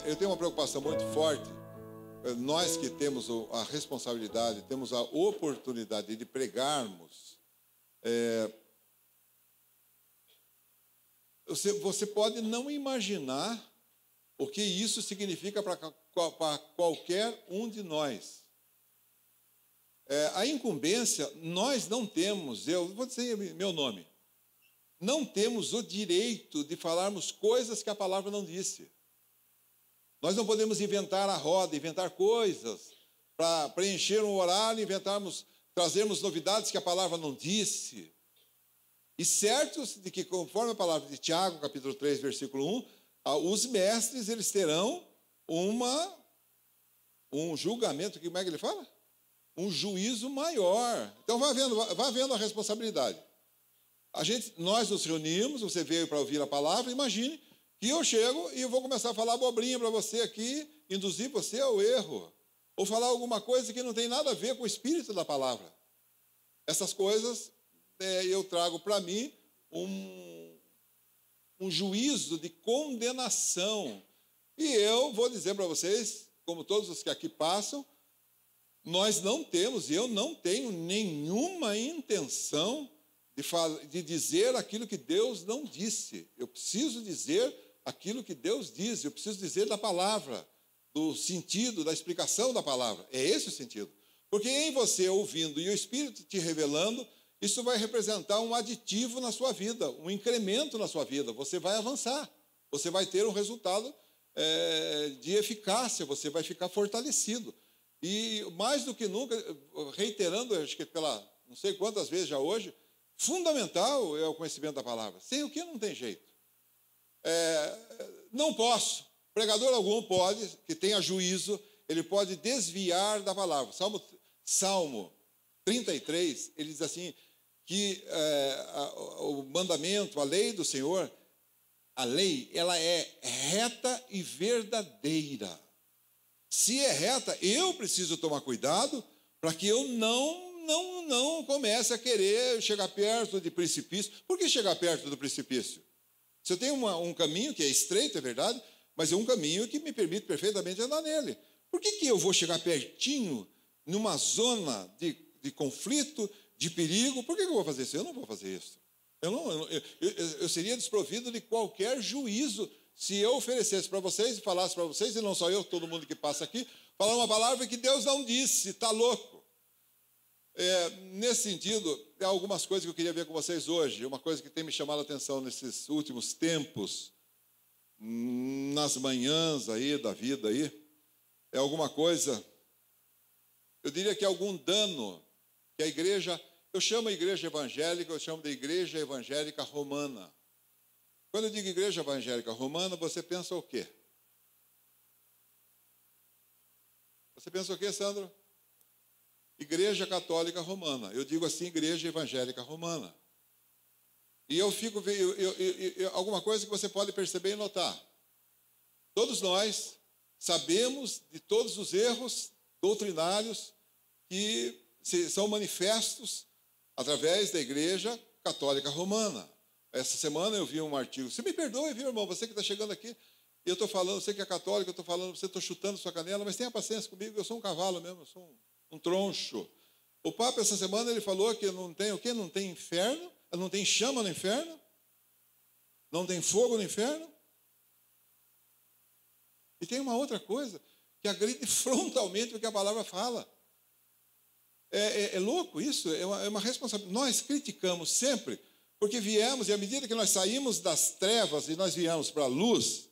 eu tenho uma preocupação muito forte. Nós que temos a responsabilidade, temos a oportunidade de pregarmos, você pode não imaginar o que isso significa para qualquer um de nós. A incumbência, nós não temos, eu vou dizer meu nome, não temos o direito de falarmos coisas que a palavra não disse. Nós não podemos inventar a roda, inventar coisas para preencher um horário, trazermos novidades que a palavra não disse. E certos de que, conforme a palavra de Tiago, capítulo 3, versículo 1, os mestres, eles terão um julgamento, como é que ele fala? Um juízo maior. Então, vá vendo a responsabilidade. Nós nos reunimos, você veio para ouvir a palavra, imagine que eu chego e eu vou começar a falar abobrinha para você aqui, induzir você ao erro, ou falar alguma coisa que não tem nada a ver com o espírito da palavra. Essas coisas, eu trago para mim um juízo de condenação. E eu vou dizer para vocês, como todos os que aqui passam, nós não temos, e eu não tenho nenhuma intenção de dizer aquilo que Deus não disse. Eu preciso dizer aquilo que Deus diz, eu preciso dizer da palavra, do sentido, da explicação da palavra. É esse o sentido. Porque em você ouvindo e o Espírito te revelando, isso vai representar um aditivo na sua vida, um incremento na sua vida. Você vai avançar, você vai ter um resultado de eficácia, você vai ficar fortalecido. E mais do que nunca, reiterando, acho que pela não sei quantas vezes já hoje, fundamental é o conhecimento da palavra. Sem o que não tem jeito. Não posso. Pregador algum pode, que tenha juízo, ele pode desviar da palavra. Salmo 33, ele diz assim, que o mandamento, a lei do Senhor, a lei, ela é reta e verdadeira. Se é reta, eu preciso tomar cuidado para que eu não comece a querer chegar perto de precipício. Por que chegar perto do precipício? Se eu tenho um caminho que é estreito, é verdade, mas é um caminho que me permite perfeitamente andar nele. Por que eu vou chegar pertinho, numa zona de conflito, de perigo? Por que eu vou fazer isso? Eu não vou fazer isso. Eu seria desprovido de qualquer juízo se eu oferecesse para vocês e falasse para vocês, e não só eu, todo mundo que passa aqui, falar uma palavra que Deus não disse, está louco. Nesse sentido, há algumas coisas que eu queria ver com vocês hoje. Uma coisa que tem me chamado a atenção nesses últimos tempos, nas manhãs aí da vida aí, é alguma coisa, eu diria que é algum dano que a igreja, eu chamo a igreja evangélica, eu chamo de igreja evangélica romana. Quando eu digo igreja evangélica romana, você pensa o quê? Você pensa o quê, Sandro? Igreja católica romana. Eu digo assim, igreja evangélica romana. E eu fico alguma coisa que você pode perceber e notar. Todos nós sabemos de todos os erros doutrinários que são manifestos através da igreja católica romana. Essa semana eu vi um artigo. Você me perdoe, viu, irmão? Você que está chegando aqui, eu estou falando, você que é católico, eu estou falando, você estou chutando sua canela, mas tenha paciência comigo, eu sou um cavalo mesmo, eu sou um troncho. O Papa, essa semana, ele falou que não tem o quê? Não tem inferno, não tem chama no inferno, não tem fogo no inferno. E tem uma outra coisa, que agride frontalmente o que a palavra fala. É louco isso, é uma responsabilidade. Nós criticamos sempre, porque viemos, e à medida que nós saímos das trevas e nós viemos para a luz,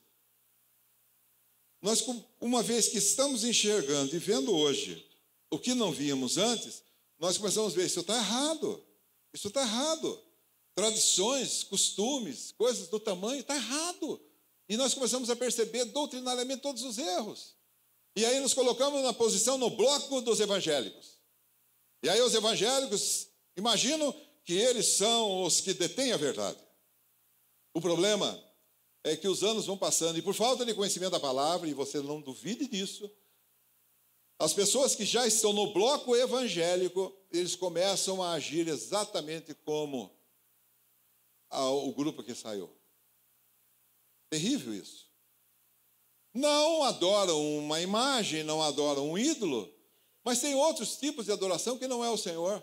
nós, uma vez que estamos enxergando e vendo hoje o que não víamos antes, nós começamos a ver, isso está errado, isso está errado. Tradições, costumes, coisas do tamanho, está errado. E nós começamos a perceber doutrinariamente todos os erros. E aí nos colocamos na posição, no bloco dos evangélicos. E aí os evangélicos imaginam que eles são os que detêm a verdade. O problema é que os anos vão passando, e por falta de conhecimento da palavra, e você não duvide disso, as pessoas que já estão no bloco evangélico, eles começam a agir exatamente como o grupo que saiu. Terrível isso. não adoram uma imagem, não adoram um ídolo, mas tem outros tipos de adoração que não é o Senhor.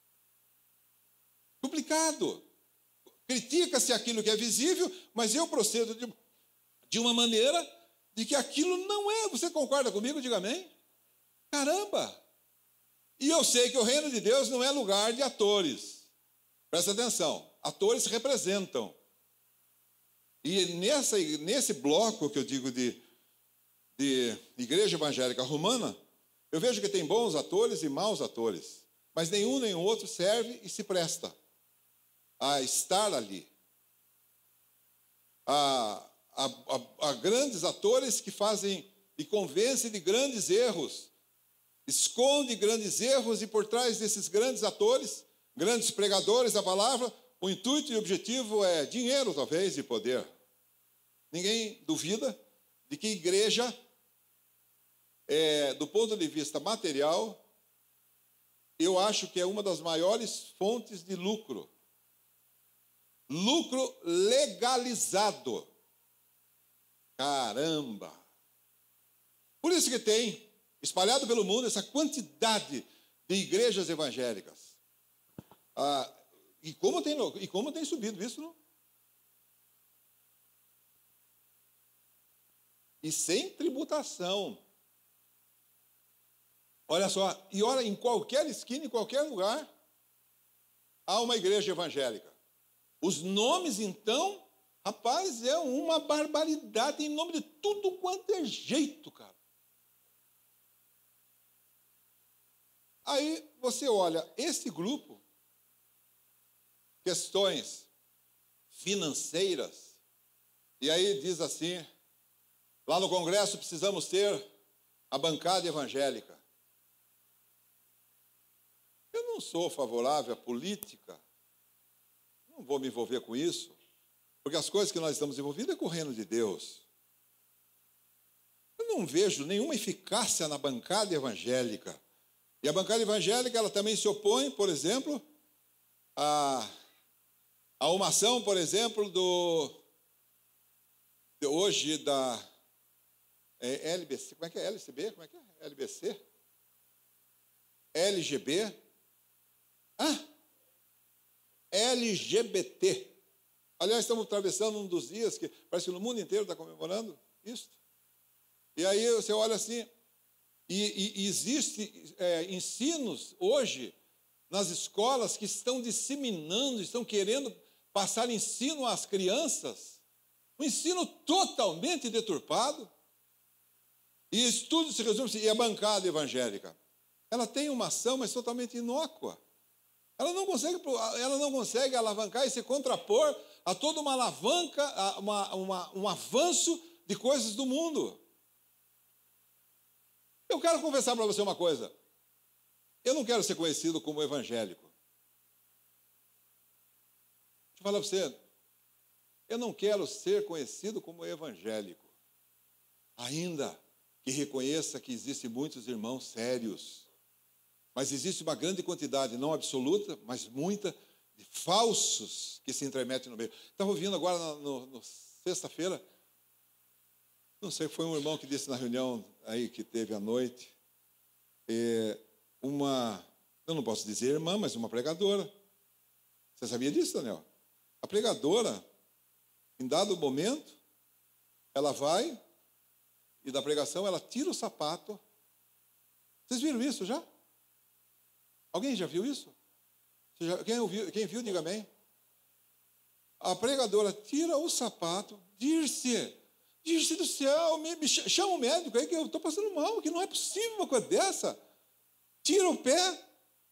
Complicado. Critica-se aquilo que é visível, mas eu procedo de uma maneira de que aquilo não é. Você concorda comigo? Diga amém. Caramba! E eu sei que o reino de Deus não é lugar de atores. Presta atenção. Atores representam. E nesse bloco que eu digo de igreja evangélica romana, eu vejo que tem bons atores e maus atores. Mas nenhum nem o outro serve e se presta a estar ali. Há grandes atores que fazem e convencem de grandes erros, esconde grandes erros, e por trás desses grandes atores, grandes pregadores da palavra, o intuito e o objetivo é dinheiro, talvez, e poder. Ninguém duvida de que igreja, do ponto de vista material, eu acho que é uma das maiores fontes de lucro. Lucro legalizado. Caramba! Por isso que tem espalhado pelo mundo essa quantidade de igrejas evangélicas. E como tem subido isso, não? E sem tributação. Olha só, e olha, em qualquer esquina, em qualquer lugar, há uma igreja evangélica. Os nomes, então, rapaz, é uma barbaridade, em nome de tudo quanto é jeito, cara. Aí você olha, esse grupo, questões financeiras, e aí diz assim, lá no Congresso precisamos ter a bancada evangélica. Eu não sou favorável à política, não vou me envolver com isso, porque as coisas que nós estamos envolvidos é com o reino de Deus. Eu não vejo nenhuma eficácia na bancada evangélica. E a bancada evangélica, ela também se opõe, por exemplo, a uma ação, por exemplo, hoje da LBC, como é que é? LCB? Como é que é? LBC? LGB? LGBT. Aliás, estamos atravessando um dos dias que parece que no mundo inteiro está comemorando isso. E aí você olha assim, e existe ensinos hoje nas escolas que estão disseminando, estão querendo passar ensino às crianças, um ensino totalmente deturpado. E isso tudo se resume assim, e a bancada evangélica? Ela tem uma ação, mas totalmente inócua. Ela não consegue alavancar e se contrapor a toda uma alavanca, um avanço de coisas do mundo. Eu quero confessar para você uma coisa. Eu não quero ser conhecido como evangélico. Deixa eu falar para você. Eu não quero ser conhecido como evangélico. Ainda que reconheça que existem muitos irmãos sérios. Mas existe uma grande quantidade, não absoluta, mas muita, de falsos que se intermetem no meio. Estava ouvindo agora, no sexta-feira, não sei, foi um irmão que disse na reunião aí que teve à noite, eu não posso dizer irmã, mas uma pregadora. Você sabia disso, Daniel? A pregadora, em dado momento, ela vai, e da pregação ela tira o sapato. Vocês viram isso já? Alguém já viu isso? Quem viu, diga amém. A pregadora tira o sapato, Dirce do céu, chama o médico aí que eu estou passando mal, que não é possível uma coisa dessa. Tira o pé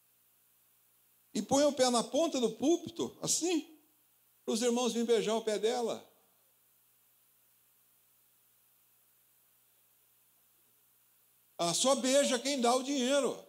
e põe o pé na ponta do púlpito, assim, para os irmãos virem beijar o pé dela. Só beija quem dá o dinheiro.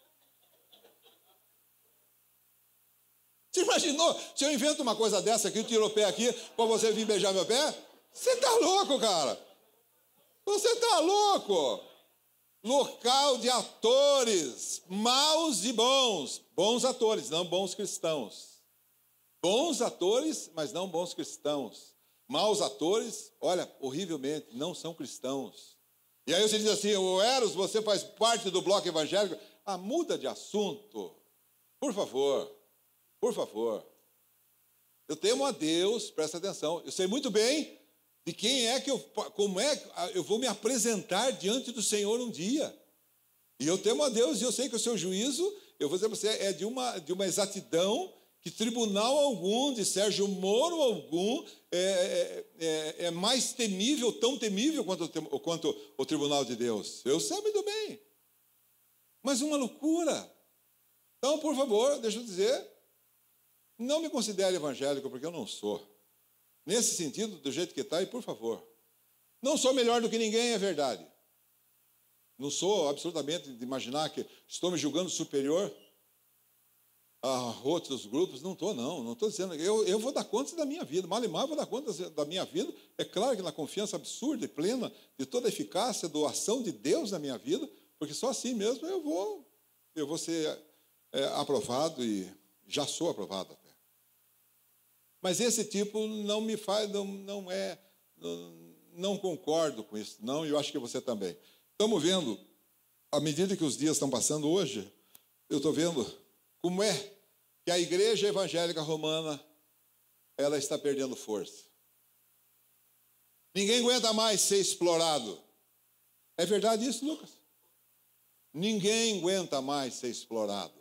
Você imaginou se eu invento uma coisa dessa aqui, tiro o pé aqui, para você vir beijar meu pé? Você está louco, cara? Você está louco? Local de atores, maus e bons. Bons atores, não bons cristãos. Bons atores, mas não bons cristãos. maus atores, olha, horrivelmente, não são cristãos. E aí você diz assim, ô Eros, você faz parte do bloco evangélico. Ah, muda de assunto. Por favor, por favor. Eu temo a Deus, presta atenção. Eu sei muito bem de quem é que como é que eu vou me apresentar diante do Senhor um dia. E eu temo a Deus e eu sei que o seu juízo, eu vou dizer para você, é de uma exatidão que tribunal algum, de Sérgio Moro algum, é mais temível, tão temível quanto o tribunal de Deus. Eu sei muito bem. Mas uma loucura. Então, por favor, deixa eu dizer, não me considere evangélico, porque eu não sou. Nesse sentido, do jeito que está, e por favor. Não sou melhor do que ninguém, é verdade. Não sou absolutamente de imaginar que estou me julgando superior a outros grupos. Não estou, não estou dizendo. Eu vou dar conta da minha vida. Mal e mal vou dar conta da minha vida. É claro que na confiança absurda e plena de toda a eficácia, doação de Deus na minha vida, porque só assim mesmo eu vou ser aprovado e já sou aprovado até. Mas esse tipo não me faz, não concordo com isso, não, e eu acho que você também. Estamos vendo, à medida que os dias estão passando hoje, eu estou vendo como é que a igreja evangélica romana, ela está perdendo força. Ninguém aguenta mais ser explorado. É verdade isso, Lucas? Ninguém aguenta mais ser explorado.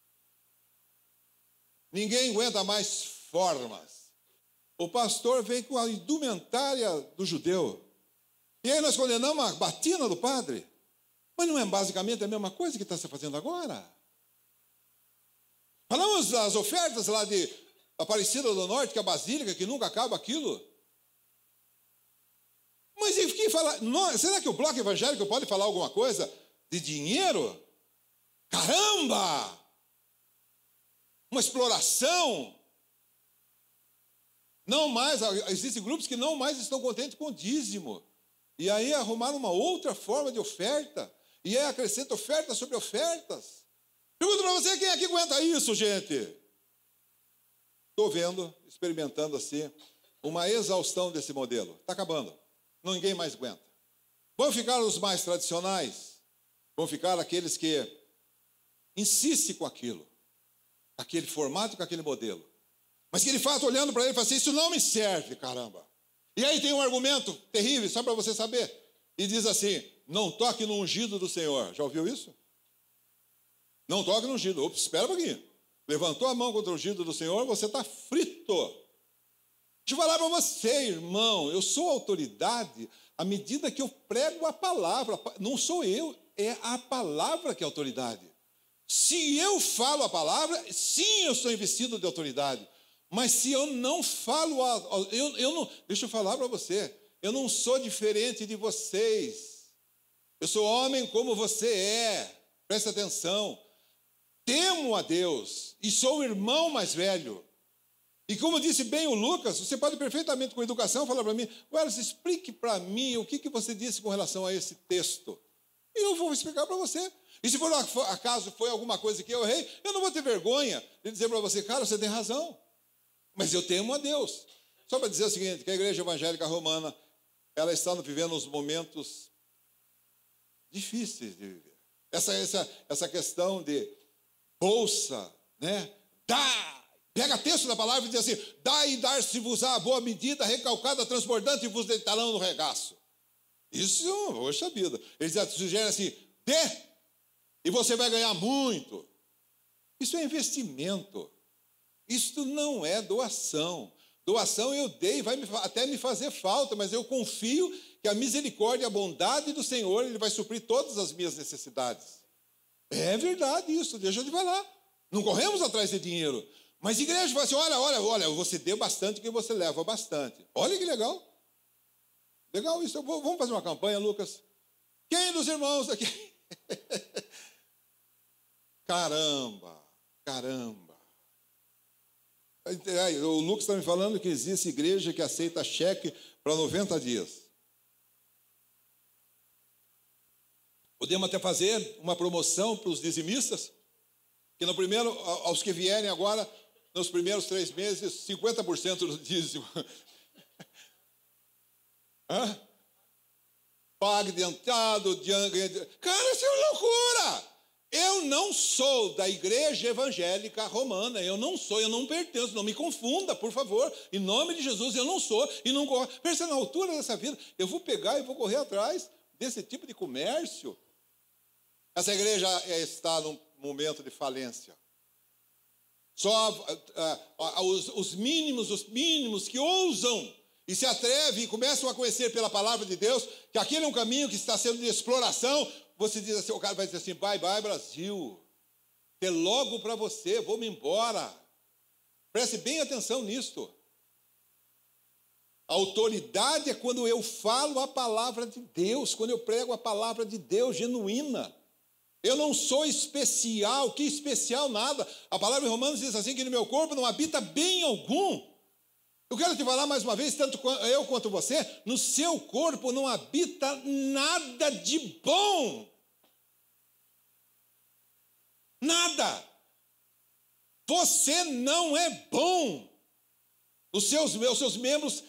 Ninguém aguenta mais formas. O pastor vem com a indumentária do judeu. E aí nós condenamos a batina do padre. Mas não é basicamente a mesma coisa que está se fazendo agora? Falamos das ofertas lá de Aparecida do Norte, que é a Basílica, que nunca acaba aquilo. Mas e quem fala? Será que o bloco evangélico pode falar alguma coisa de dinheiro? Caramba! Uma exploração. Não mais, existem grupos que não mais estão contentes com o dízimo. E aí arrumaram uma outra forma de oferta. E aí acrescenta ofertas sobre ofertas. Pergunto para você, quem aqui aguenta isso, gente? Estou vendo, experimentando assim, uma exaustão desse modelo. Está acabando. Ninguém mais aguenta. Vão ficar os mais tradicionais. Vão ficar aqueles que insistem com aquilo. Aquele formato, com aquele modelo. Mas que de fato, olhando para ele, fala assim, isso não me serve, caramba. E aí tem um argumento terrível, só para você saber. E diz assim, não toque no ungido do Senhor. Já ouviu isso? Não toque no ungido. Ops, espera um pouquinho. Levantou a mão contra o ungido do Senhor, você está frito. Deixa eu falar para você, irmão, eu sou autoridade à medida que eu prego a palavra. Não sou eu, é a palavra que é autoridade. Se eu falo a palavra, sim, eu sou investido de autoridade. Mas se eu não falo, deixa eu falar para você, eu não sou diferente de vocês. Eu sou homem como você é. Presta atenção. Temo a Deus e sou o irmão mais velho. E como disse bem o Lucas, você pode perfeitamente com educação falar para mim, Welles, explique para mim o que você disse com relação a esse texto. E eu vou explicar para você. E se por acaso foi alguma coisa que eu errei, eu não vou ter vergonha de dizer para você, cara, você tem razão. Mas eu temo a Deus. Só para dizer o seguinte, que a igreja evangélica romana, ela está vivendo uns momentos difíceis de viver. Essa questão de bolsa, né? Pega texto da palavra e diz assim, dá e dar-se-vos-á boa medida, recalcada, transbordante, e vos deitarão no regaço. Isso, poxa vida. Eles sugerem assim, dê, e você vai ganhar muito. Isso é investimento. Isto não é doação. Doação eu dei, vai até me fazer falta, mas eu confio que a misericórdia e a bondade do Senhor, Ele vai suprir todas as minhas necessidades. É verdade isso, deixa eu te falar. Não corremos atrás de dinheiro. Mas a igreja fala assim, olha, você deu bastante que você leva bastante. Olha que legal. Legal isso. Vamos fazer uma campanha, Lucas? Quem dos irmãos aqui? Caramba. O Lucas está me falando que existe igreja que aceita cheque para 90 dias. Podemos até fazer uma promoção para os dizimistas, que no primeiro, aos que vierem agora, nos primeiros 3 meses, 50% do dízimo. Hã? Pague adiantado, cara, isso é loucura. Eu não sou da igreja evangélica romana, eu não pertenço, não me confunda, por favor, em nome de Jesus, eu não sou, e não corro. Pensa na altura dessa vida, eu vou pegar e vou correr atrás desse tipo de comércio. Essa igreja está num momento de falência. Só os mínimos que ousam e se atrevem e começam a conhecer pela palavra de Deus que aquele é um caminho que está sendo de exploração. Você diz assim, o cara vai dizer assim, bye, bye, Brasil. É logo para você, vou-me embora. Preste bem atenção nisto. A autoridade é quando eu falo a palavra de Deus, quando eu prego a palavra de Deus genuína. Eu não sou especial, que especial nada. A palavra em Romanos diz assim, que no meu corpo não habita bem algum. Eu quero te falar mais uma vez, tanto eu quanto você, no seu corpo não habita nada de bom. Nada. Você não é bom. Os seus membros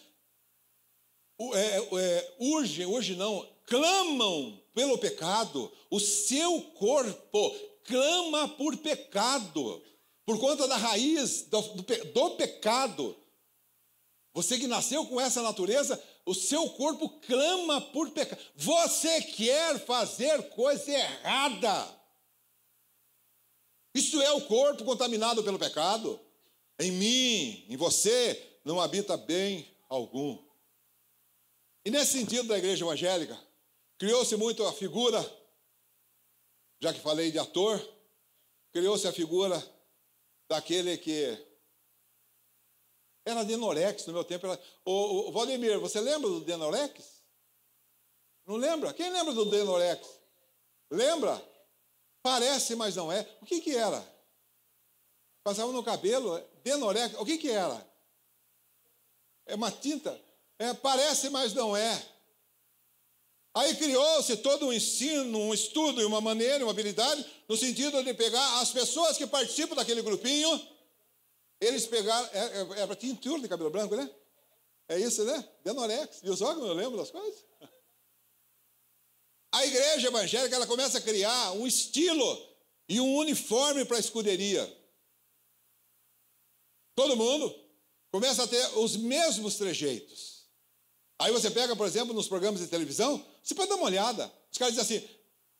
clamam pelo pecado. O seu corpo clama por pecado, por conta da raiz do pecado. Você que nasceu com essa natureza, o seu corpo clama por pecado. Você quer fazer coisa errada. Isso é o corpo contaminado pelo pecado. Em mim, em você, não habita bem algum. E nesse sentido da igreja evangélica, criou-se muito a figura, já que falei de ator, criou-se a figura daquele que era Denorex no meu tempo. O Valdemir, você lembra do Denorex? Não lembra? Quem lembra do Denorex? Lembra? Parece, mas não é. O que era? Passava no cabelo, Denorex, o que era? É uma tinta? Parece, mas não é. Aí criou-se todo um ensino, um estudo, uma maneira, uma habilidade, no sentido de pegar as pessoas que participam daquele grupinho, eles pegaram, é para tintura de cabelo branco, né? É isso, né? Denorex. Viu só como eu lembro das coisas? A igreja evangélica, ela começa a criar um estilo e um uniforme para a escuderia. Todo mundo começa a ter os mesmos trejeitos. Aí você pega, por exemplo, nos programas de televisão, você pode dar uma olhada. Os caras dizem assim,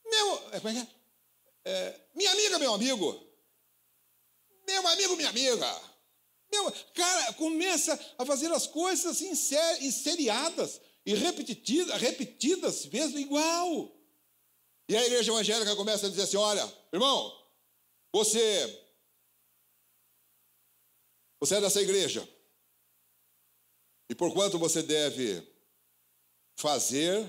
minha amiga, meu amigo. Meu amigo, minha amiga. Cara, começa a fazer as coisas assim, seriadas e repetidas vezes igual. E a igreja evangélica começa a dizer assim, olha, irmão, você é dessa igreja. E porquanto você deve fazer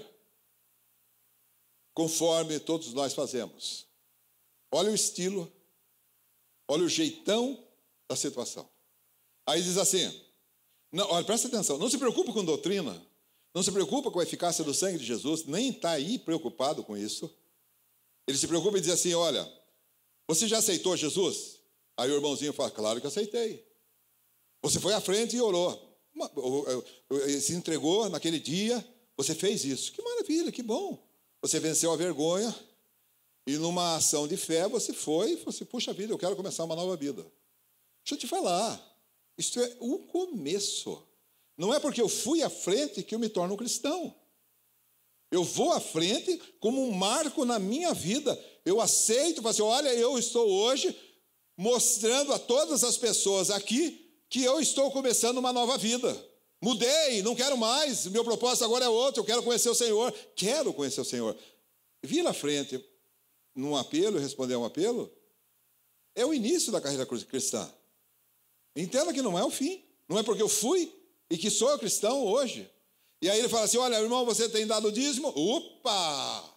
conforme todos nós fazemos. Olha o estilo, olha o jeitão da situação. Aí diz assim, não, olha, presta atenção, não se preocupe com doutrina, não se preocupa com a eficácia do sangue de Jesus, nem está aí preocupado com isso. Ele se preocupa e diz assim, olha, você já aceitou Jesus? Aí o irmãozinho fala, claro que aceitei. Você foi à frente e orou. Se entregou naquele dia, você fez isso. Que maravilha, que bom. Você venceu a vergonha e numa ação de fé você foi e falou assim, puxa vida, eu quero começar uma nova vida. Deixa eu te falar, isso é o começo. Não é porque eu fui à frente que eu me torno um cristão. Eu vou à frente como um marco na minha vida. Eu aceito, falo assim, olha, eu estou hoje mostrando a todas as pessoas aqui que eu estou começando uma nova vida. Mudei, não quero mais, meu propósito agora é outro, eu quero conhecer o Senhor. Quero conhecer o Senhor. Vir à frente num apelo, responder a um apelo, é o início da carreira cristã. Entenda que não é o fim. Não é porque eu fui e que sou cristão hoje. E aí ele fala assim, olha, irmão, você tem dado dízimo? Opa!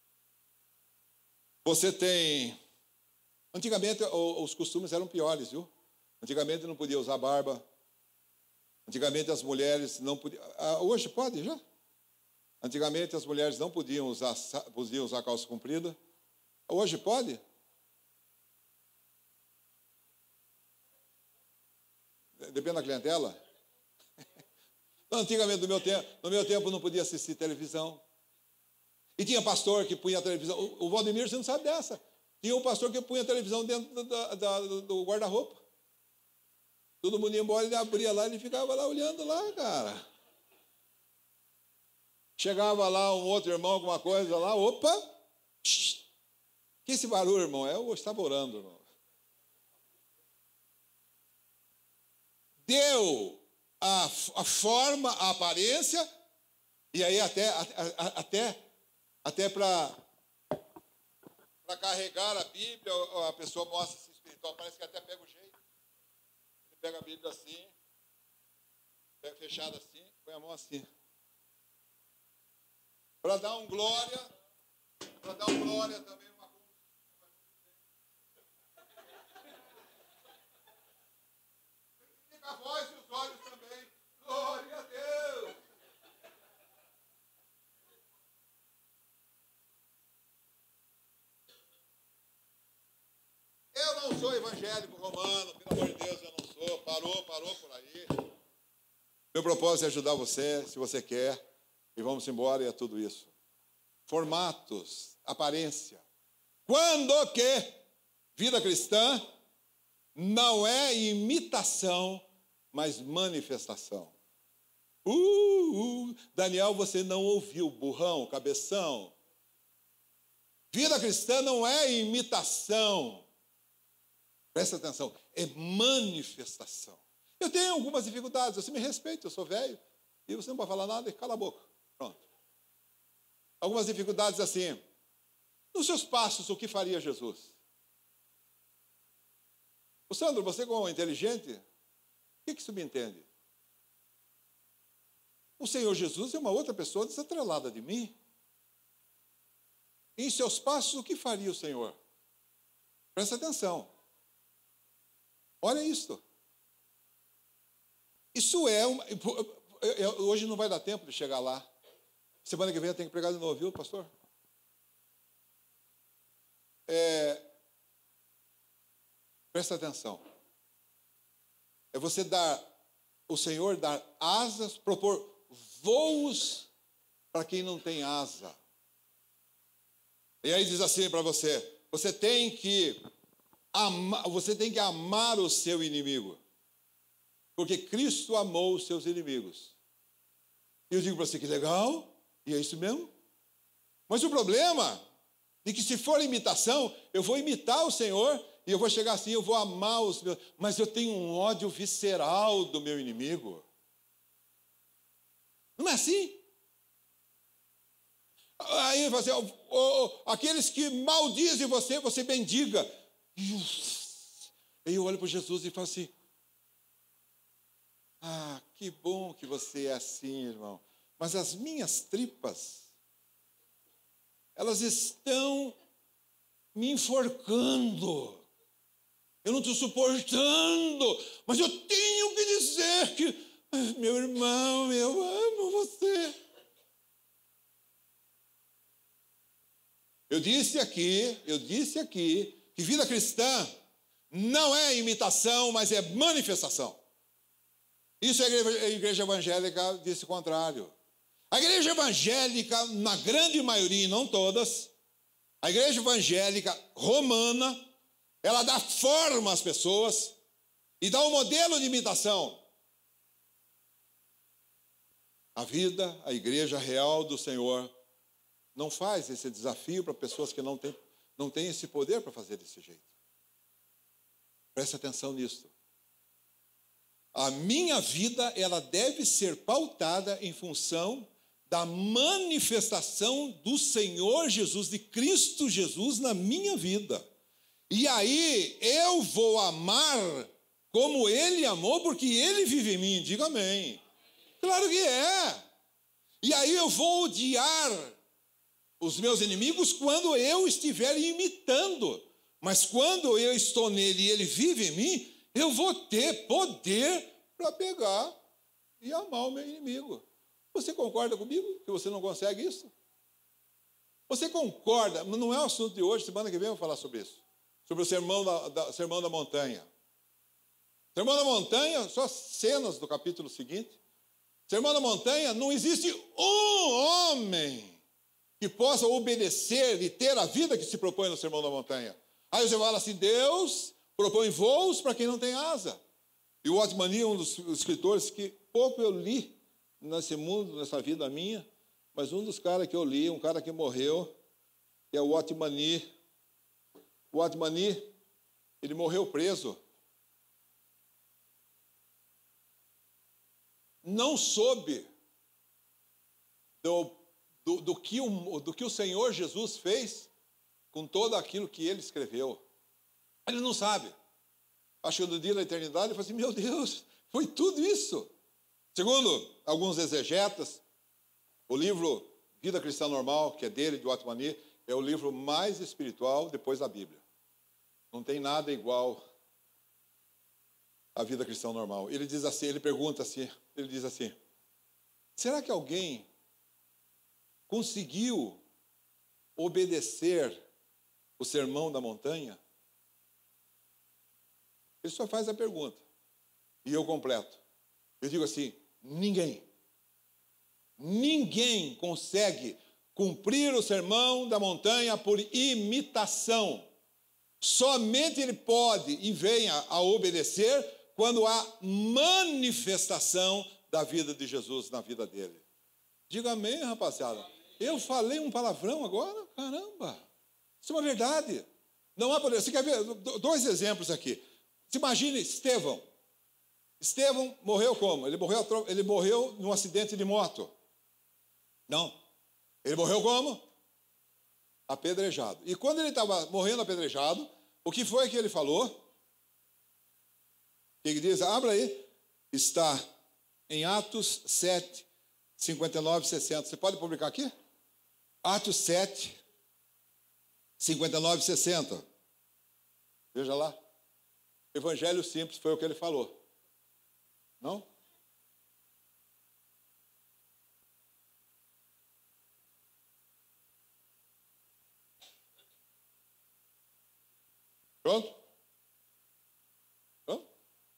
Você tem... Antigamente os costumes eram piores, viu? Antigamente não podia usar barba. Antigamente as mulheres não podiam... hoje pode já? Antigamente as mulheres não podiam usar calça comprida. Hoje pode? Depende da clientela. Antigamente, no meu tempo, não podia assistir televisão. E tinha pastor que punha a televisão. O Valdemir, você não sabe dessa. Tinha um pastor que punha a televisão dentro do guarda-roupa. Todo mundo ia embora, ele abria lá, ele ficava lá olhando lá, cara. Chegava lá um outro irmão com uma coisa lá, opa! Que esse barulho, irmão? Eu estava orando, irmão. Deu a forma, a aparência, e aí até para carregar a Bíblia, a pessoa mostra-se espiritual, parece que até pega o jeito. Ele pega a Bíblia assim, pega fechada assim, põe a mão assim. Para dar um glória também, uma coisa. Fica a voz e os olhos também. Glória a Deus. Eu não sou evangélico romano, pelo amor de Deus, eu não sou. Parou por aí. Meu propósito é ajudar você, se você quer. E vamos embora, e é tudo isso. Formatos, aparência. Quando que vida cristã não é imitação, mas manifestação. Daniel, você não ouviu, burrão, cabeção. Vida cristã não é imitação. Presta atenção, é manifestação. Eu tenho algumas dificuldades, você me respeita, eu sou velho, e você não pode falar nada, cala a boca. Pronto. Algumas dificuldades assim. Nos seus passos, o que faria Jesus? O Sandro, você como inteligente, o que subentende? O Senhor Jesus é uma outra pessoa desatrelada de mim. Em seus passos, o que faria o Senhor? Presta atenção. Olha isto. Isso é uma... Hoje não vai dar tempo de chegar lá. Semana que vem eu tenho que pregar de novo, viu, pastor? Presta atenção. É você o Senhor dar asas, propor voos para quem não tem asa. E aí diz assim para você, você tem que amar o seu inimigo. Porque Cristo amou os seus inimigos. E eu digo para você, que legal, e é isso mesmo. Mas o problema é que se for imitação, eu vou imitar o Senhor e eu vou chegar assim, eu vou amar os meus... Mas eu tenho um ódio visceral do meu inimigo. Não é assim? Aí você, aqueles que maldizem você, você bendiga. Aí eu olho para Jesus e falo assim, que bom que você é assim, irmão. Mas as minhas tripas, elas estão me enforcando. Eu não estou suportando, mas eu tenho que dizer que, meu irmão, eu amo você. Eu disse aqui que vida cristã não é imitação, mas é manifestação. Isso a igreja evangélica disse o contrário. A igreja evangélica, na grande maioria, e não todas, a igreja evangélica romana, ela dá forma às pessoas e dá um modelo de imitação. A vida, a igreja real do Senhor, não faz esse desafio para pessoas que não têm esse poder para fazer desse jeito. Preste atenção nisso. A minha vida, ela deve ser pautada em função da manifestação do Senhor Jesus, de Cristo Jesus na minha vida. E aí eu vou amar como Ele amou, porque Ele vive em mim. Diga amém. Claro que é. E aí eu vou odiar os meus inimigos quando eu estiver imitando. Mas quando eu estou nele e ele vive em mim, eu vou ter poder para pegar e amar o meu inimigo. Você concorda comigo que você não consegue isso? Você concorda? Não é o assunto de hoje, semana que vem eu vou falar sobre isso. Sobre o sermão da montanha. Sermão da montanha, só cenas do capítulo seguinte. Sermão da Montanha, não existe um homem que possa obedecer e ter a vida que se propõe no Sermão da Montanha. Aí você fala assim, Deus propõe voos para quem não tem asa. E o Otmani é um dos escritores que pouco eu li nesse mundo, nessa vida minha, mas um dos caras que eu li, um cara que morreu, é o Otmani. O Otmani, ele morreu preso. Não soube do que o Senhor Jesus fez com todo aquilo que ele escreveu. Ele não sabe. Acho que no dia da eternidade ele falou assim, meu Deus, foi tudo isso. Segundo alguns exegetas, o livro Vida Cristã Normal, que é dele, de Otmani, é o livro mais espiritual depois da Bíblia. Não tem nada igual à Vida Cristã Normal. Ele diz assim, ele pergunta assim, ele diz assim, será que alguém conseguiu obedecer o Sermão da Montanha? Ele só faz a pergunta. E eu completo. Eu digo assim, ninguém. Ninguém consegue cumprir o Sermão da Montanha por imitação. Somente ele pode e venha a obedecer quando há manifestação da vida de Jesus na vida dele. Diga amém, rapaziada. Eu falei um palavrão agora? Caramba! Isso é uma verdade. Não há poder. Você quer ver? Dois exemplos aqui. Se imagine Estevão. Estevão morreu como? Ele morreu num acidente de moto. Não. Ele morreu como? Apedrejado. E quando ele estava morrendo apedrejado, o que foi que ele falou? Ele diz, abra aí, está em Atos 7, 59 e 60. Você pode publicar aqui? Atos 7, 59 e 60. Veja lá. Evangelho simples, foi o que ele falou. Não? Pronto? Pronto?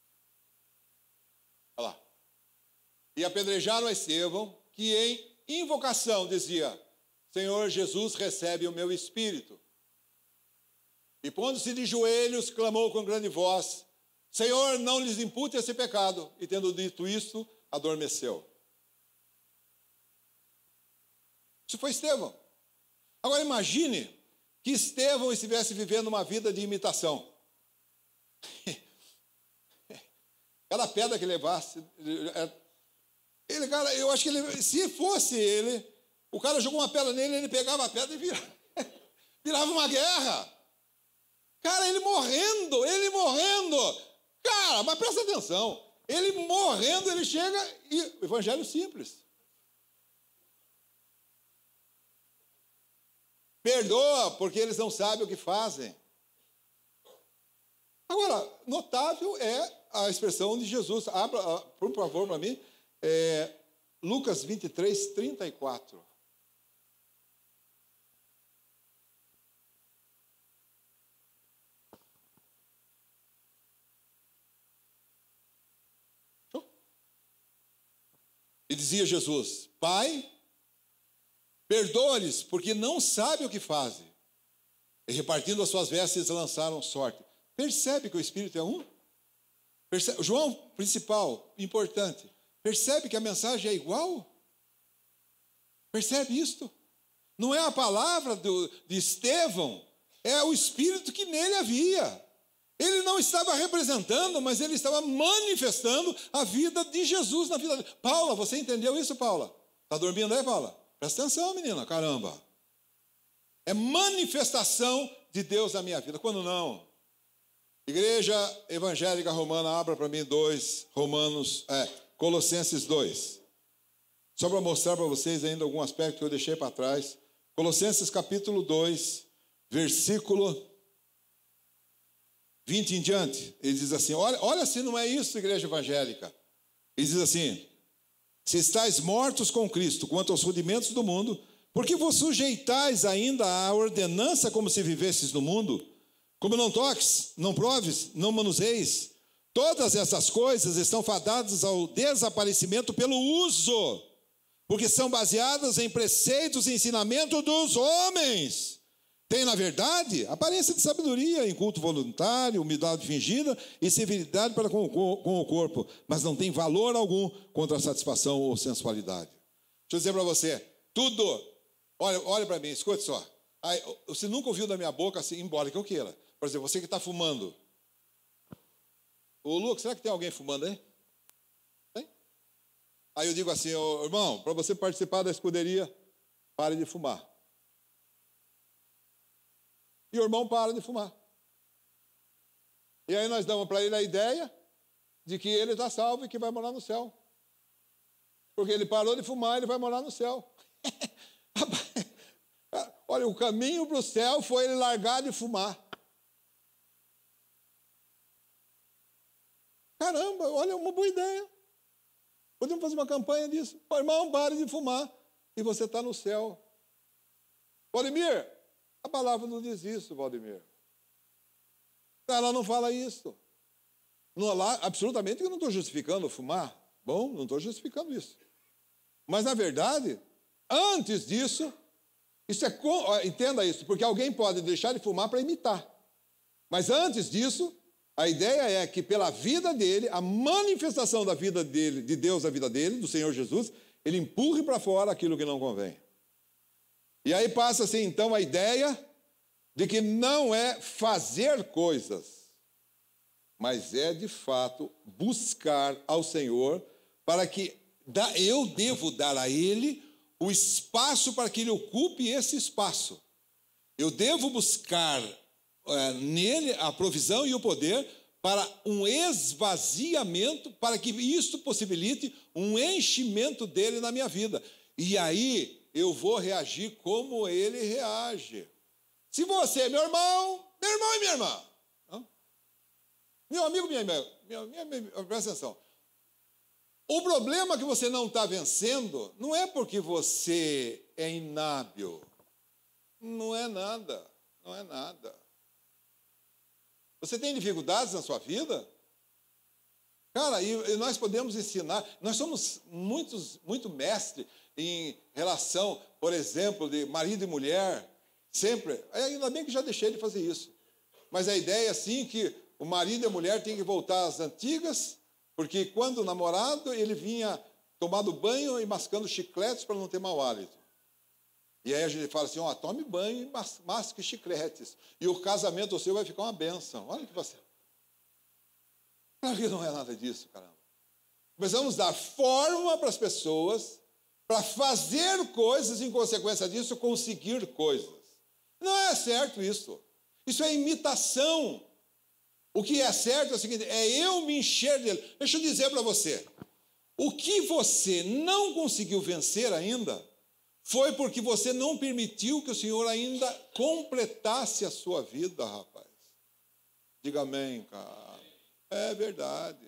Olha lá. E apedrejaram a Estevão, que em invocação dizia, Senhor Jesus, recebe o meu espírito. E pondo-se de joelhos, clamou com grande voz, Senhor, não lhes impute esse pecado. E tendo dito isto, adormeceu. Isso foi Estevão. Agora imagine que Estevão estivesse vivendo uma vida de imitação. Cada pedra que levasse, ele, cara, eu acho que ele, se fosse ele, o cara jogou uma pedra nele, ele pegava a pedra e virava uma guerra. Cara, ele morrendo. Cara, mas presta atenção. Ele morrendo, ele chega e... Evangelho simples. Perdoa, porque eles não sabem o que fazem. Agora, notável é a expressão de Jesus. Abra, por favor, para mim. Lucas 23, 34. E dizia Jesus, Pai, perdoa-lhes, porque não sabem o que fazem. E repartindo as suas vestes, lançaram sorte. Percebe que o Espírito é um? Percebe? João, principal, importante. Percebe que a mensagem é igual? Percebe isto? Não é a palavra de Estevão, é o Espírito que nele havia. Ele não estava representando, mas ele estava manifestando a vida de Jesus na vida dele. Paula, você entendeu isso, Paula? Está dormindo aí, Paula? Presta atenção, menina, caramba. É manifestação de Deus na minha vida. Quando não? Igreja Evangélica Romana, abra para mim Colossenses 2. Só para mostrar para vocês ainda algum aspecto que eu deixei para trás. Colossenses capítulo 2, versículo 20 em diante. Ele diz assim, olha se não é isso, igreja evangélica. Ele diz assim, se estáis mortos com Cristo quanto aos rudimentos do mundo, por que vos sujeitais ainda à ordenança como se vivesses no mundo? Como não toques, não proves, não manuseis Todas essas coisas estão fadadas ao desaparecimento pelo uso, porque são baseadas em preceitos e ensinamento dos homens. Tem, na verdade, aparência de sabedoria em culto voluntário, humildade fingida e severidade para com o corpo, mas não tem valor algum contra a satisfação ou sensualidade. Deixa eu dizer para você, tudo, olha para mim, escute só. Aí, você nunca ouviu da minha boca assim, embora que eu queira. Por exemplo, você que está fumando. Ô, Lucas, será que tem alguém fumando aí? Tem? Aí eu digo assim, ô, irmão, para você participar da escuderia, pare de fumar. E o irmão para de fumar. E aí nós damos para ele a ideia de que ele está salvo e que vai morar no céu. Porque ele parou de fumar, ele vai morar no céu. Olha, o caminho para o céu foi ele largar de fumar. Caramba, olha, uma boa ideia. Podemos fazer uma campanha disso. Pô, irmão, pare de fumar e você está no céu. Valdemir, a palavra não diz isso, Valdemir. Ela não fala isso. Não, absolutamente eu não estou justificando fumar. Bom, não estou justificando isso. Mas, na verdade, antes disso, entenda isso, porque alguém pode deixar de fumar para imitar. Mas antes disso, a ideia é que pela vida dele, a manifestação da vida dele, de Deus na vida dele, do Senhor Jesus, ele empurre para fora aquilo que não convém. E aí passa assim, então, a ideia de que não é fazer coisas, mas é, de fato, buscar ao Senhor para que eu devo dar a Ele o espaço para que Ele ocupe esse espaço. Eu devo buscar nele a provisão e o poder para um esvaziamento, para que isso possibilite um enchimento dele na minha vida. E aí eu vou reagir como ele reage. Se você, meu irmão e minha irmã, meu amigo, minha irmã, presta atenção. O problema que você não está vencendo não é porque você é inábil. Não é nada, não é nada. Você tem dificuldades na sua vida? Cara, e nós podemos ensinar, nós somos muito mestres em relação, por exemplo, de marido e mulher, sempre. Ainda bem que já deixei de fazer isso. Mas a ideia é assim que o marido e a mulher têm que voltar às antigas, porque quando o namorado, ele vinha tomando banho e mascando chicletes para não ter mau hálito. E aí a gente fala assim, tome banho e masque chicletes. E o casamento seu vai ficar uma bênção. Olha que você... Claro que não é nada disso, caramba. Precisamos dar forma para as pessoas, para fazer coisas, em consequência disso, conseguir coisas. Não é certo isso. Isso é imitação. O que é certo é o seguinte, é eu me encher dele. Deixa eu dizer para você, o que você não conseguiu vencer ainda, foi porque você não permitiu que o Senhor ainda completasse a sua vida, rapaz. Diga amém, cara. É verdade.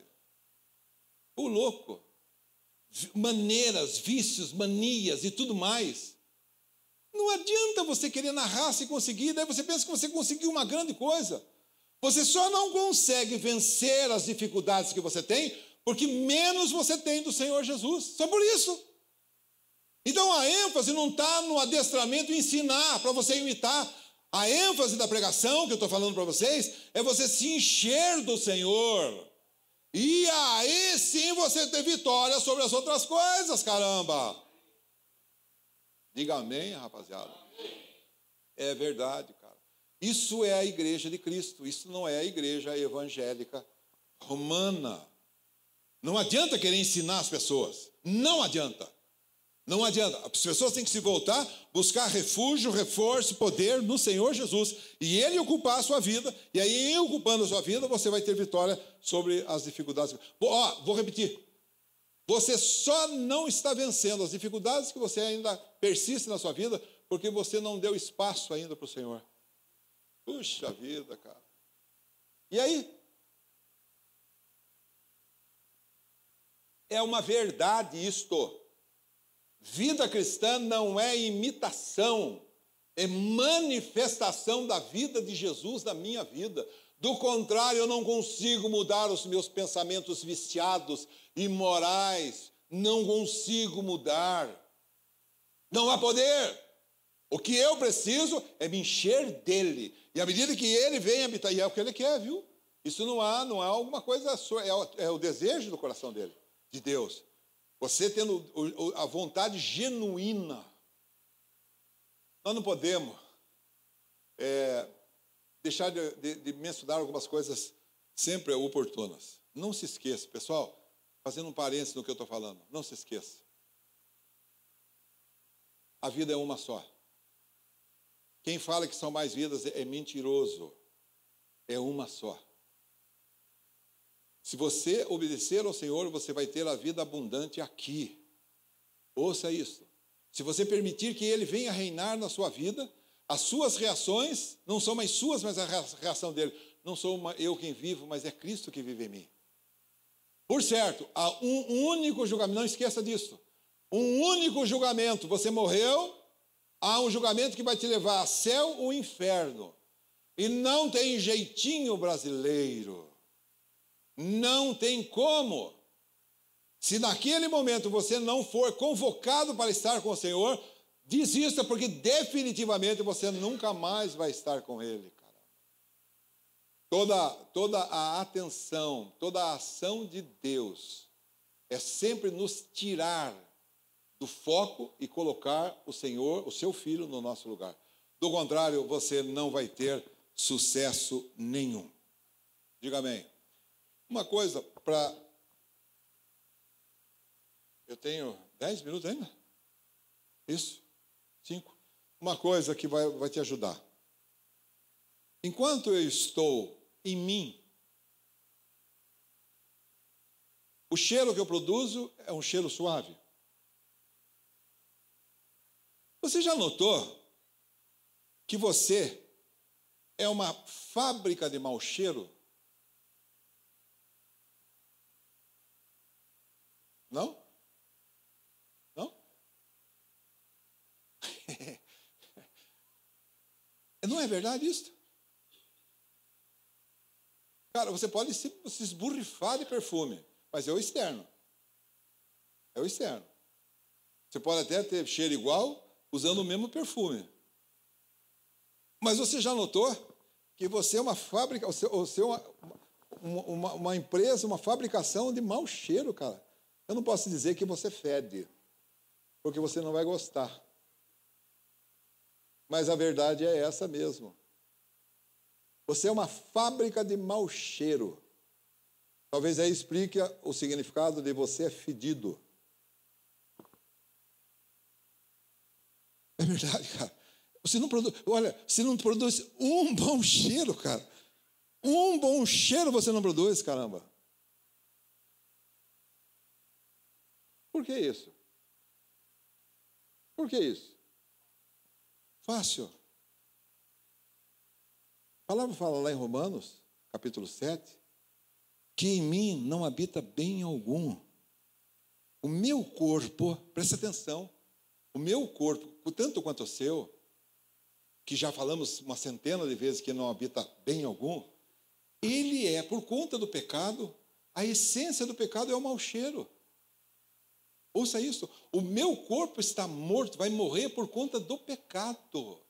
O louco. Maneiras, vícios, manias e tudo mais. Não adianta você querer na raça e conseguir, daí você pensa que você conseguiu uma grande coisa. Você só não consegue vencer as dificuldades que você tem, porque menos você tem do Senhor Jesus. Só por isso. Então a ênfase não está no adestramento e ensinar para você imitar. A ênfase da pregação que eu estou falando para vocês é você se encher do Senhor. E aí sim você ter vitória sobre as outras coisas, caramba. Diga amém, rapaziada. É verdade, cara. Isso é a igreja de Cristo. Isso não é a igreja evangélica romana. Não adianta querer ensinar as pessoas. Não adianta. Não adianta. As pessoas têm que se voltar, buscar refúgio, reforço, poder no Senhor Jesus. E Ele ocupar a sua vida. E aí, ocupando a sua vida, você vai ter vitória sobre as dificuldades. Vou repetir. Você só não está vencendo as dificuldades que você ainda persiste na sua vida, porque você não deu espaço ainda para o Senhor. Puxa vida, cara. E aí? É uma verdade isto. Vida cristã não é imitação, é manifestação da vida de Jesus na minha vida. Do contrário, eu não consigo mudar os meus pensamentos viciados, imorais. Não consigo mudar. Não há poder. O que eu preciso é me encher dele. E à medida que ele vem habitar, e é o que ele quer, viu? Isso não há alguma coisa sua, é o desejo do coração dele, de Deus. Você tendo a vontade genuína. Nós não podemos deixar de mencionar algumas coisas sempre oportunas. Não se esqueça, pessoal, fazendo um parênteses no que eu estou falando, não se esqueça. A vida é uma só. Quem fala que são mais vidas é mentiroso. É uma só. Se você obedecer ao Senhor, você vai ter a vida abundante aqui. Ouça isso. Se você permitir que Ele venha reinar na sua vida, as suas reações não são mais suas, mas a reação dele. Não sou eu quem vivo, mas é Cristo que vive em mim. Por certo, há um único julgamento, não esqueça disso. Um único julgamento. Você morreu, há um julgamento que vai te levar a céu ou inferno. E não tem jeitinho brasileiro. Não tem como. Se naquele momento você não for convocado para estar com o Senhor, desista, porque definitivamente você nunca mais vai estar com Ele, cara. Toda a atenção, toda a ação de Deus é sempre nos tirar do foco e colocar o Senhor, o seu Filho, no nosso lugar. Do contrário, você não vai ter sucesso nenhum. Diga amém. Uma coisa para... Eu tenho 10 minutos ainda? Isso? 5? Uma coisa que vai te ajudar. Enquanto eu estou em mim, o cheiro que eu produzo é um cheiro suave. Você já notou que você é uma fábrica de mau cheiro? Não? Não? Não é verdade isso? Cara, você pode se esborrifar de perfume, mas é o externo. É o externo. Você pode até ter cheiro igual, usando o mesmo perfume. Mas você já notou que você é uma fábrica, você é uma empresa, uma fabricação de mau cheiro, cara. Eu não posso dizer que você fede, porque você não vai gostar. Mas a verdade é essa mesmo. Você é uma fábrica de mau cheiro. Talvez aí explique o significado de você é fedido. É verdade, cara. Você não produz, olha, você não produz um bom cheiro, cara. Um bom cheiro você não produz, caramba. Por que isso? Por que isso? Fácil. A palavra fala lá em Romanos, capítulo 7, que em mim não habita bem algum. O meu corpo, presta atenção, o meu corpo, tanto quanto o seu, que já falamos uma centena de vezes que não habita bem algum, ele é, por conta do pecado, a essência do pecado é o mau cheiro. Ouça isso, o meu corpo está morto, vai morrer por conta do pecado.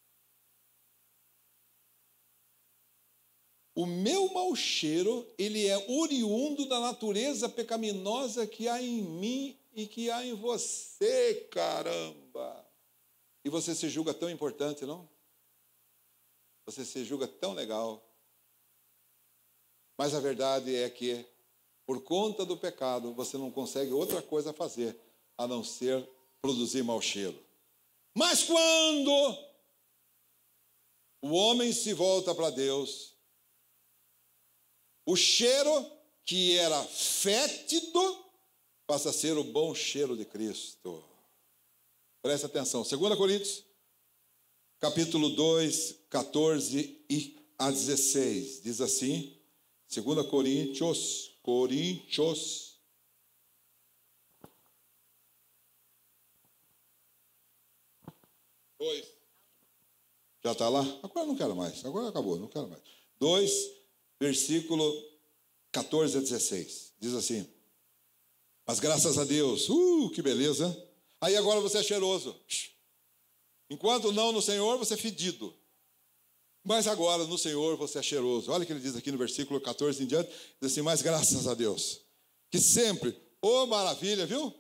O meu mau cheiro, ele é oriundo da natureza pecaminosa que há em mim e que há em você, caramba. E você se julga tão importante, não? Você se julga tão legal. Mas a verdade é que, por conta do pecado, você não consegue outra coisa fazer, a não ser produzir mau cheiro. Mas quando o homem se volta para Deus, o cheiro que era fétido passa a ser o bom cheiro de Cristo. Presta atenção. 2 Coríntios, capítulo 2, 14 a 16. Diz assim, 2 Coríntios 2. Já está lá? Agora não quero mais. Agora acabou, não quero mais. 2, versículo 14 a 16. Diz assim: mas graças a Deus, que beleza. Aí agora você é cheiroso. Enquanto não no Senhor, você é fedido. Mas agora no Senhor você é cheiroso. Olha o que ele diz aqui no versículo 14 em diante. Diz assim: mas graças a Deus, que sempre, maravilha, viu?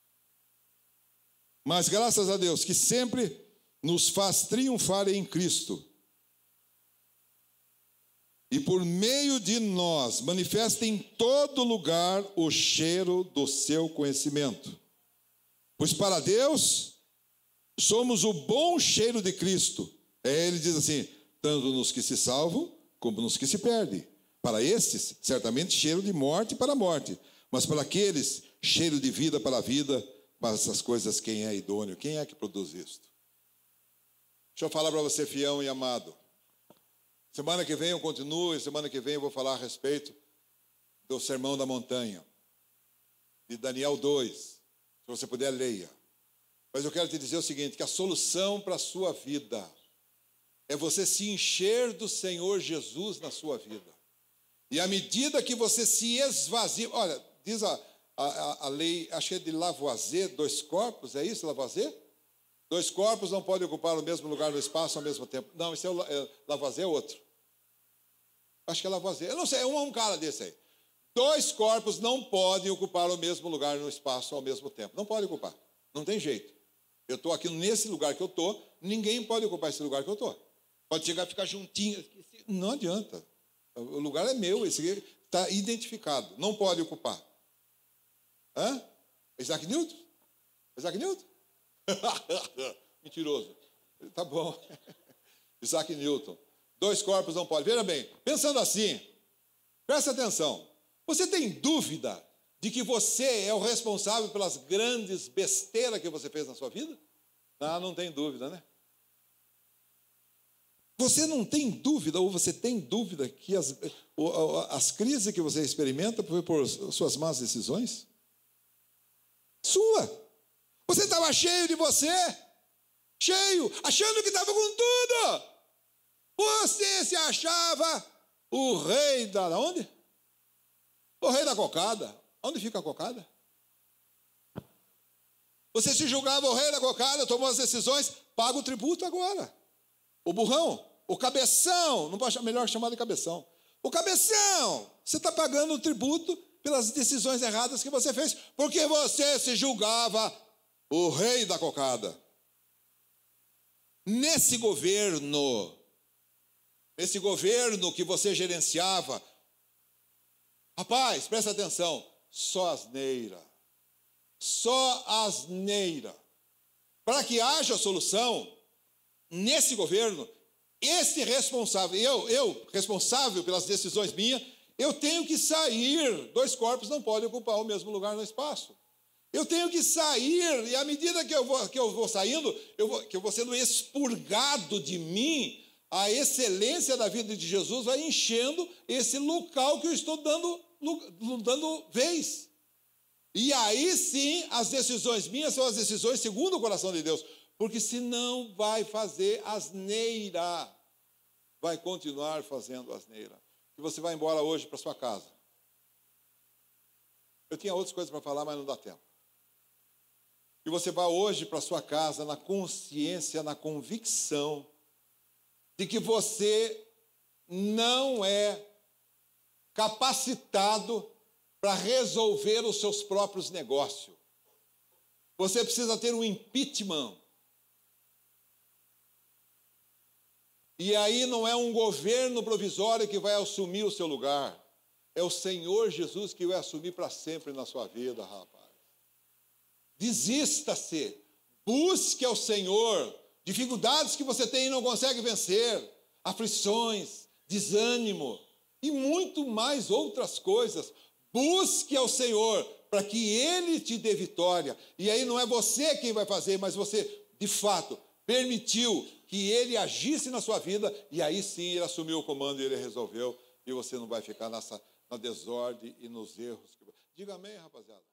Mas graças a Deus, que sempre nos faz triunfar em Cristo. E por meio de nós, manifesta em todo lugar o cheiro do seu conhecimento. Pois para Deus, somos o bom cheiro de Cristo. Ele diz assim: tanto nos que se salvam, como nos que se perdem. Para estes, certamente cheiro de morte para a morte. Mas para aqueles, cheiro de vida para a vida. Para essas coisas, quem é idôneo? Quem é que produz isto? Deixa eu falar para você, fiel e amado. Semana que vem eu continuo, e semana que vem eu vou falar a respeito do Sermão da Montanha, de Daniel 2. Se você puder, leia. Mas eu quero te dizer o seguinte, que a solução para a sua vida é você se encher do Senhor Jesus na sua vida. E à medida que você se esvazia... Olha, diz a lei, acho que é de Lavoisier, 2 corpos, é isso, Lavoisier? 2 corpos não podem ocupar o mesmo lugar no espaço ao mesmo tempo. Não, esse é Lavoisier, é outro. Acho que é Lavoisier. Eu não sei, é um cara desse aí. 2 corpos não podem ocupar o mesmo lugar no espaço ao mesmo tempo. Não podem ocupar. Não tem jeito. Eu estou aqui nesse lugar que eu estou, ninguém pode ocupar esse lugar que eu estou. Pode chegar e ficar juntinho. Não adianta. O lugar é meu, esse aqui está identificado. Não pode ocupar. Hã? Isaac Newton? Isaac Newton? Mentiroso. Tá bom. Isaac Newton. 2 corpos não podem. Veja bem, pensando assim, presta atenção. Você tem dúvida de que você é o responsável pelas grandes besteiras que você fez na sua vida? Não tem dúvida, né? Você não tem dúvida, ou você tem dúvida que as crises que você experimenta foi por suas más decisões? Sua. Você estava cheio de você, cheio, achando que estava com tudo. Você se achava o rei da onde? O rei da cocada. Onde fica a cocada? Você se julgava o rei da cocada, tomou as decisões, paga o tributo agora. O burrão, o cabeção, não pode melhor chamar de cabeção. O cabeção, você está pagando o tributo pelas decisões erradas que você fez, porque você se julgava o rei da cocada. Nesse governo que você gerenciava, rapaz, presta atenção, só asneira. Para que haja solução, nesse governo, esse responsável, eu responsável pelas decisões minhas, eu tenho que sair. 2 corpos não podem ocupar o mesmo lugar no espaço. Eu tenho que sair, e à medida que eu vou saindo, que eu vou sendo expurgado de mim, a excelência da vida de Jesus vai enchendo esse local que eu estou dando vez. E aí sim, as decisões minhas são as decisões segundo o coração de Deus. Porque senão vai fazer asneira. Vai continuar fazendo asneira. E você vai embora hoje para sua casa. Eu tinha outras coisas para falar, mas não dá tempo. E você vai hoje para sua casa na consciência, na convicção de que você não é capacitado para resolver os seus próprios negócios. Você precisa ter um impeachment. E aí não é um governo provisório que vai assumir o seu lugar. É o Senhor Jesus que vai assumir para sempre na sua vida, rapaz. Desista-se. Busque ao Senhor. Dificuldades que você tem e não consegue vencer. Aflições, desânimo e muito mais outras coisas. Busque ao Senhor para que Ele te dê vitória. E aí não é você quem vai fazer, mas você, de fato, permitiu que Ele agisse na sua vida, e aí sim Ele assumiu o comando e Ele resolveu, e você não vai ficar na desordem e nos erros. Diga amém, rapaziada.